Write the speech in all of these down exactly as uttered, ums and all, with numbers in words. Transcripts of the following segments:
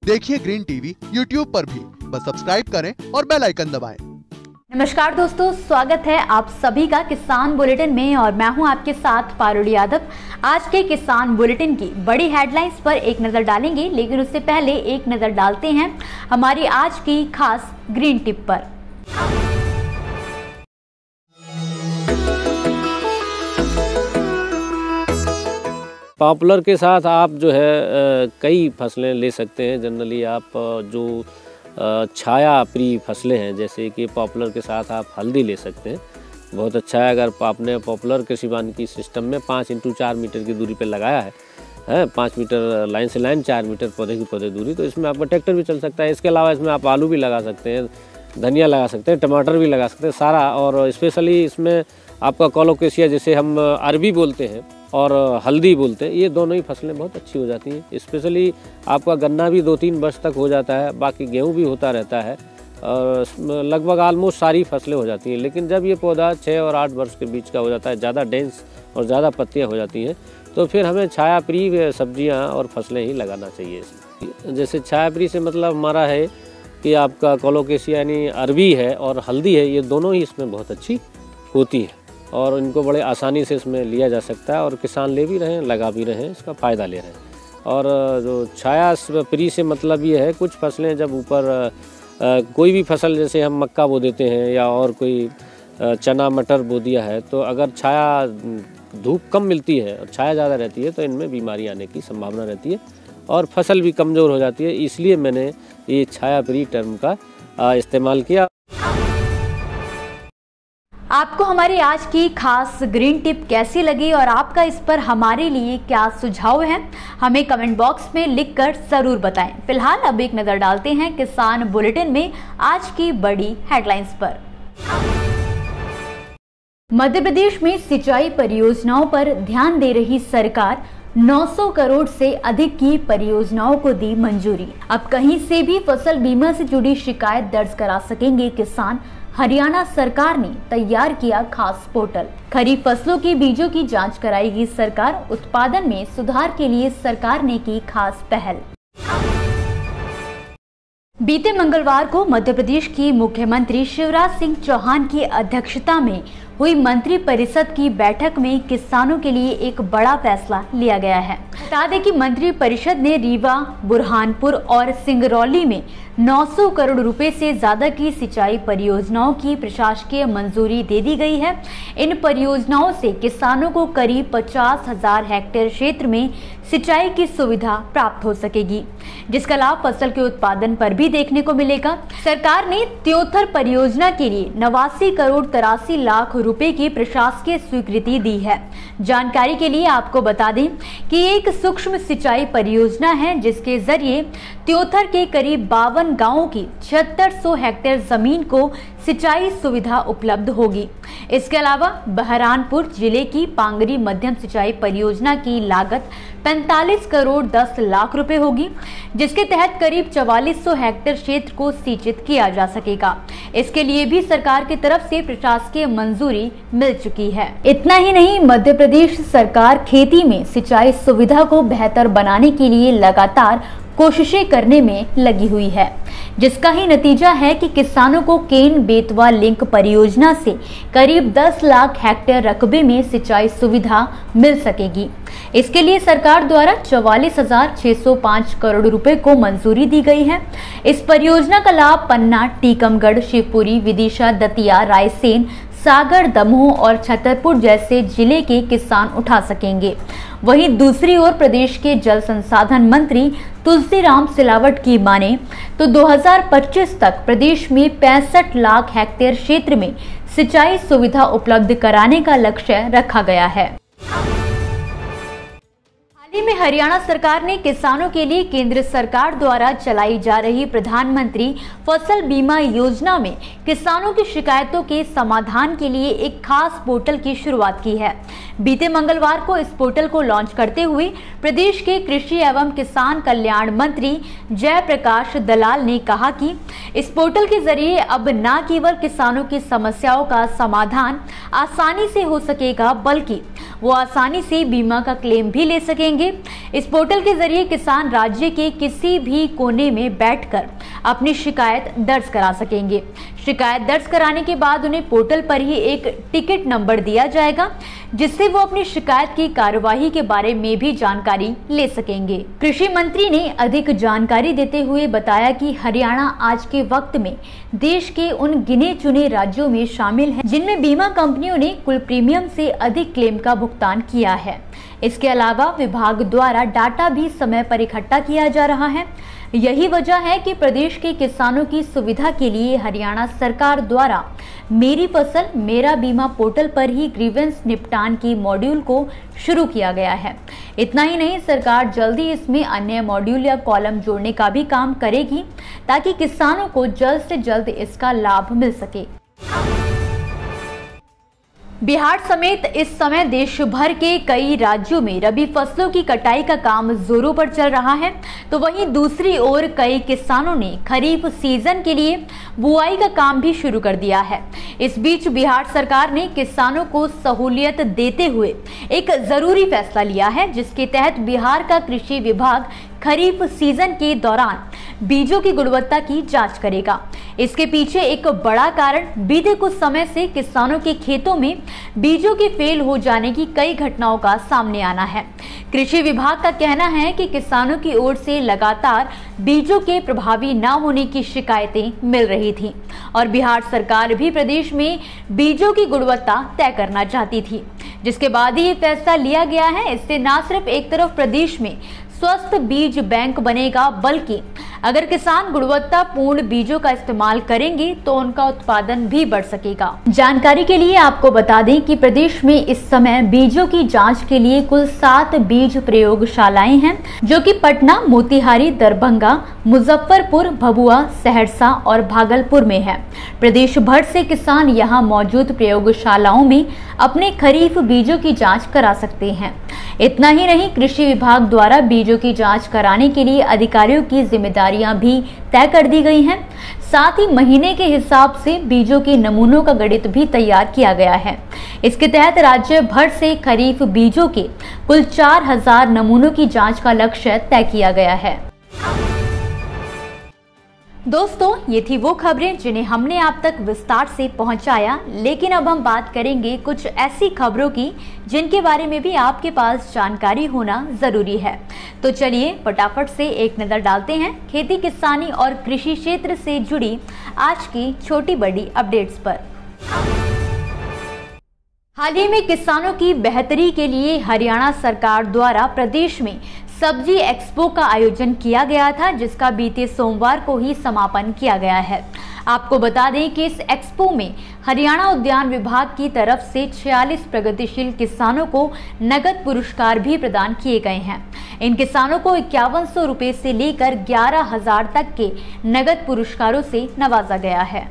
देखिए green TV YouTube पर भी, बस सब्सक्राइब करें और बेल आइकन दबाएं। नमस्कार दोस्तों, स्वागत है आप सभी का किसान बुलेटिन में और मैं हूं आपके साथ पारुल यादव। आज के किसान बुलेटिन की बड़ी हेडलाइंस पर एक नजर डालेंगे, लेकिन उससे पहले एक नजर डालते हैं हमारी आज की खास ग्रीन टिप पर। पॉपुलर के साथ आप जो है कई फसलें ले सकते हैं। जनरली आप जो छाया प्रिय फसलें हैं, जैसे कि पॉपुलर के साथ आप हल्दी ले सकते हैं, बहुत अच्छा है। अगर आपने पॉपुलर कृषि वानिकी सिस्टम में पाँच इंटू चार मीटर की दूरी पे लगाया है है पाँच मीटर लाइन से लाइन, चार मीटर पौधे की पौधे दूरी, तो इसमें आपका ट्रैक्टर भी चल सकता है। इसके अलावा इसमें आप आलू भी लगा सकते हैं, धनिया लगा सकते हैं, टमाटर भी लगा सकते हैं सारा। और स्पेशली इसमें आपका कोलोकेशिया, जिसे हम अरबी बोलते हैं और हल्दी बोलते हैं, ये दोनों ही फसलें बहुत अच्छी हो जाती हैं। स्पेशली आपका गन्ना भी दो तीन वर्ष तक हो जाता है, बाकी गेहूं भी होता रहता है और लगभग आलमोस्ट सारी फसलें हो जाती हैं। लेकिन जब ये पौधा छः और आठ वर्ष के बीच का हो जाता है, ज़्यादा डेंस और ज़्यादा पत्तियाँ हो जाती हैं, तो फिर हमें छाया प्रिय सब्जियाँ और फसलें ही लगाना चाहिए। जैसे छाया प्रिय से मतलब हमारा है कि आपका कोलोकेशिया यानी अरबी है और हल्दी है, ये दोनों ही इसमें बहुत अच्छी होती है और इनको बड़े आसानी से इसमें लिया जा सकता है और किसान ले भी रहे हैं, लगा भी रहे हैं, इसका फ़ायदा ले रहे हैं। और जो छाया प्रिय से मतलब ये है, कुछ फसलें जब ऊपर कोई भी फसल, जैसे हम मक्का बो देते हैं या और कोई चना मटर बो दिया है, तो अगर छाया धूप कम मिलती है और छाया ज़्यादा रहती है तो इनमें बीमारी आने की संभावना रहती है और फसल भी कमज़ोर हो जाती है। इसलिए मैंने ये छाया प्रिय टर्म का इस्तेमाल किया। आपको हमारी आज की खास ग्रीन टिप कैसी लगी और आपका इस पर हमारे लिए क्या सुझाव है, हमें कमेंट बॉक्स में लिखकर जरूर बताएं। फिलहाल अब एक नजर डालते हैं किसान बुलेटिन में आज की बड़ी हेडलाइंस पर। मध्य प्रदेश में सिंचाई परियोजनाओं पर ध्यान दे रही सरकार नौ सौ करोड़ से अधिक की परियोजनाओं को दी मंजूरी। अब कहीं से भी फसल बीमा से जुड़ी शिकायत दर्ज करा सकेंगे किसान। हरियाणा सरकार ने तैयार किया खास पोर्टल। खरीफ फसलों के बीजों की जांच कराएगी सरकार। उत्पादन में सुधार के लिए सरकार ने की खास पहल। बीते मंगलवार को मध्य प्रदेश की मुख्यमंत्री शिवराज सिंह चौहान की अध्यक्षता में हुई मंत्री परिषद की बैठक में किसानों के लिए एक बड़ा फैसला लिया गया है। बता दें कि मंत्री परिषद ने रीवा, बुरहानपुर और सिंगरौली में नौ सौ करोड़ रुपए से ज्यादा की सिंचाई परियोजनाओं की प्रशासकीय मंजूरी दे दी गई है। इन परियोजनाओं से किसानों को करीब पचास हजार हेक्टेयर क्षेत्र में सिंचाई की सुविधा प्राप्त हो सकेगी, जिसका लाभ फसल के उत्पादन पर भी देखने को मिलेगा। सरकार ने त्योथर परियोजना के लिए नवासी करोड़ तिरासी लाख रुपए की प्रशासकीय स्वीकृति दी है। जानकारी के लिए आपको बता दें कि एक सूक्ष्म सिंचाई परियोजना है, जिसके जरिए त्योथर के करीब बावन गांवों की छिहत्तर सौ हेक्टेयर जमीन को सिंचाई सुविधा उपलब्ध होगी। इसके अलावा बहरानपुर जिले की पांगरी मध्यम सिंचाई परियोजना की लागत पैंतालीस करोड़ दस लाख रुपए होगी, जिसके तहत करीब चवालीस सौ हेक्टेयर क्षेत्र को सिंचित किया जा सकेगा। इसके लिए भी सरकार की तरफ से प्रशासकीय मंजूरी मिल चुकी है। इतना ही नहीं, मध्य प्रदेश सरकार खेती में सिंचाई सुविधा को बेहतर बनाने के लिए लगातार कोशिशें करने में लगी हुई है, जिसका ही नतीजा है कि किसानों को केन बेतवा लिंक परियोजना से करीब दस लाख हेक्टेयर रकबे में सिंचाई सुविधा मिल सकेगी। इसके लिए सरकार द्वारा चौवालीस हजार छह सौ पाँच करोड़ रुपए को मंजूरी दी गई है। इस परियोजना का लाभ पन्ना, टीकमगढ़, शिवपुरी, विदिशा, दतिया, रायसेन, सागर, दमोह और छतरपुर जैसे जिले के किसान उठा सकेंगे। वहीं दूसरी ओर प्रदेश के जल संसाधन मंत्री तुलसीराम सिलावट की माने तो दो हज़ार पच्चीस तक प्रदेश में पैंसठ लाख हेक्टेयर क्षेत्र में सिंचाई सुविधा उपलब्ध कराने का लक्ष्य रखा गया है। हाल ही में हरियाणा सरकार ने किसानों के लिए केंद्र सरकार द्वारा चलाई जा रही प्रधानमंत्री फसल बीमा योजना में किसानों की शिकायतों के समाधान के लिए एक खास पोर्टल की शुरुआत की है। बीते मंगलवार को इस पोर्टल को लॉन्च करते हुए प्रदेश के कृषि एवं किसान कल्याण मंत्री जयप्रकाश दलाल ने कहा कि इस पोर्टल के जरिए अब न केवल किसानों की समस्याओं का समाधान आसानी से हो सकेगा, बल्कि वो आसानी से बीमा का क्लेम भी ले सकेंगे सकेंगे। इस पोर्टल के जरिए किसान राज्य के किसी भी कोने में बैठकर अपनी शिकायत दर्ज करा सकेंगे। शिकायत दर्ज कराने के बाद उन्हें पोर्टल पर ही एक टिकट नंबर दिया जाएगा, जिससे वो अपनी शिकायत की कार्यवाही के बारे में भी जानकारी ले सकेंगे। कृषि मंत्री ने अधिक जानकारी देते हुए बताया कि हरियाणा आज के वक्त में देश के उन गिने चुने राज्यों में शामिल है जिनमें बीमा कंपनियों ने कुल प्रीमियम से अधिक क्लेम का भुगतान किया है। इसके अलावा विभाग द्वारा डाटा भी समय पर इकट्ठा किया जा रहा है। यही वजह है कि प्रदेश के किसानों की सुविधा के लिए हरियाणा सरकार द्वारा मेरी फसल मेरा बीमा पोर्टल पर ही ग्रीवेंस निपटान की मॉड्यूल को शुरू किया गया है। इतना ही नहीं, सरकार जल्दी इसमें अन्य मॉड्यूल या कॉलम जोड़ने का भी काम करेगी ताकि किसानों को जल्द से जल्द इसका लाभ मिल सके। बिहार समेत इस समय देश भर के कई राज्यों में रबी फसलों की कटाई का काम जोरों पर चल रहा है, तो वहीं दूसरी ओर कई किसानों ने खरीफ सीजन के लिए बुआई का काम भी शुरू कर दिया है। इस बीच बिहार सरकार ने किसानों को सहूलियत देते हुए एक जरूरी फैसला लिया है, जिसके तहत बिहार का कृषि विभाग खरीफ सीजन के दौरान बीजों की गुणवत्ता की जांच करेगा। इसके पीछे एक बड़ा कारण बीते कुछ समय से किसानों के खेतों में बीजों के फेल हो जाने की कई घटनाओं का सामने आना है। कृषि विभाग का कहना है कि किसानों की ओर से लगातार बीजों के प्रभावी न होने की शिकायतें मिल रही थी और बिहार सरकार भी प्रदेश में बीजों की गुणवत्ता तय करना चाहती थी, जिसके बाद ही ये फैसला लिया गया है। इससे न सिर्फ एक तरफ प्रदेश में स्वस्थ बीज बैंक बनेगा, बल्कि अगर किसान गुणवत्तापूर्ण बीजों का इस्तेमाल करेंगे तो उनका उत्पादन भी बढ़ सकेगा। जानकारी के लिए आपको बता दें कि प्रदेश में इस समय बीजों की जांच के लिए कुल सात बीज प्रयोगशालाएं हैं, जो कि पटना, मोतिहारी, दरभंगा, मुजफ्फरपुर, भभुआ, सहरसा और भागलपुर में है। प्रदेश भर से किसान यहां मौजूद प्रयोगशालाओं में अपने खरीफ बीजों की जाँच करा सकते हैं। इतना ही नहीं, कृषि विभाग द्वारा बीजों की जांच कराने के लिए अधिकारियों की जिम्मेदारियां भी तय कर दी गई हैं। साथ ही महीने के हिसाब से बीजों के नमूनों का गणित भी तैयार किया गया है। इसके तहत राज्य भर से खरीफ बीजों के कुल चार हजार नमूनों की जांच का लक्ष्य तय किया गया है। दोस्तों, ये थी वो खबरें जिन्हें हमने आप तक विस्तार से पहुंचाया, लेकिन अब हम बात करेंगे कुछ ऐसी खबरों की जिनके बारे में भी आपके पास जानकारी होना जरूरी है। तो चलिए फटाफट से एक नजर डालते हैं खेती किसानी और कृषि क्षेत्र से जुड़ी आज की छोटी बड़ी अपडेट्स पर। हाल ही में किसानों की बेहतरी के लिए हरियाणा सरकार द्वारा प्रदेश में सब्जी एक्सपो का आयोजन किया गया था, जिसका बीते सोमवार को ही समापन किया गया है। आपको बता दें कि इस एक्सपो में हरियाणा उद्यान विभाग की तरफ से छियालीस प्रगतिशील किसानों को नगद पुरस्कार भी प्रदान किए गए हैं। इन किसानों को इक्यावन सौ रुपए से लेकर ग्यारह हजार तक के नगद पुरस्कारों से नवाजा गया है।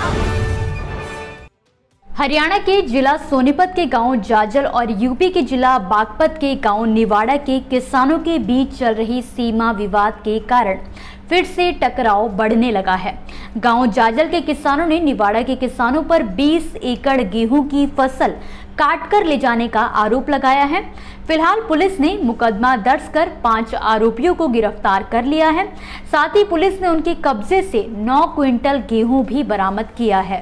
हरियाणा के जिला सोनीपत के गांव जाजल और यूपी के जिला बागपत के गांव निवाड़ा के किसानों के बीच चल रही सीमा विवाद के कारण फिर से टकराव बढ़ने लगा है। गांव जाजल के किसानों ने निवाड़ा के किसानों पर बीस एकड़ गेहूं की फसल काटकर ले जाने का आरोप लगाया है। फिलहाल पुलिस ने मुकदमा दर्ज कर पांच आरोपियों को गिरफ्तार कर लिया है। साथ ही पुलिस ने उनके कब्जे से नौ क्विंटल गेहूं भी बरामद किया है।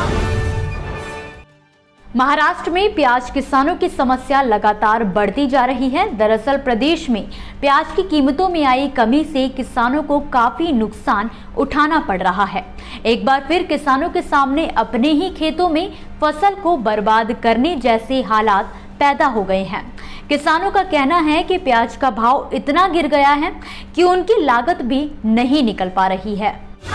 महाराष्ट्र में प्याज किसानों की समस्या लगातार बढ़ती जा रही है। दरअसल प्रदेश में प्याज की कीमतों में आई कमी से किसानों को काफी नुकसान उठाना पड़ रहा है। एक बार फिर किसानों के सामने अपने ही खेतों में फसल को बर्बाद करने जैसे हालात पैदा हो गए हैं। किसानों का कहना है कि प्याज का भाव इतना गिर गया है कि उनकी लागत भी नहीं निकल पा रही है।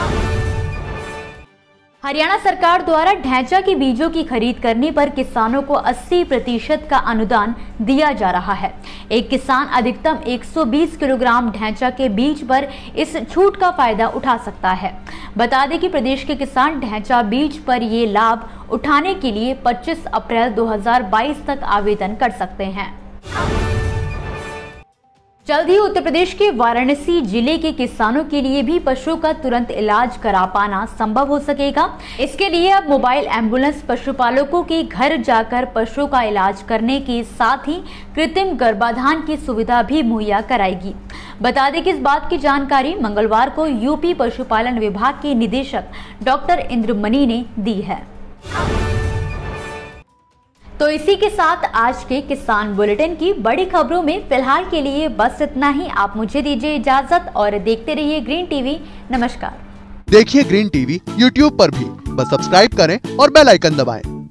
हरियाणा सरकार द्वारा ढैंचा के बीजों की खरीद करने पर किसानों को अस्सी प्रतिशत का अनुदान दिया जा रहा है। एक किसान अधिकतम एक सौ बीस किलोग्राम ढैंचा के बीज पर इस छूट का फायदा उठा सकता है। बता दें कि प्रदेश के किसान ढैंचा बीज पर ये लाभ उठाने के लिए पच्चीस अप्रैल दो हज़ार बाईस तक आवेदन कर सकते हैं। जल्द ही उत्तर प्रदेश के वाराणसी जिले के किसानों के लिए भी पशुओं का तुरंत इलाज करा पाना संभव हो सकेगा। इसके लिए अब मोबाइल एम्बुलेंस पशुपालकों के घर जाकर पशुओं का इलाज करने के साथ ही कृत्रिम गर्भाधान की सुविधा भी मुहैया कराएगी। बता दें कि इस बात की जानकारी मंगलवार को यूपी पशुपालन विभाग के निदेशक डॉक्टर इंद्रमणि ने दी है। तो इसी के साथ आज के किसान बुलेटिन की बड़ी खबरों में फिलहाल के लिए बस इतना ही। आप मुझे दीजिए इजाजत और देखते रहिए ग्रीन टीवी। नमस्कार। देखिए ग्रीन टीवी यूट्यूब पर भी, बस सब्सक्राइब करें और बेल आइकन दबाएं।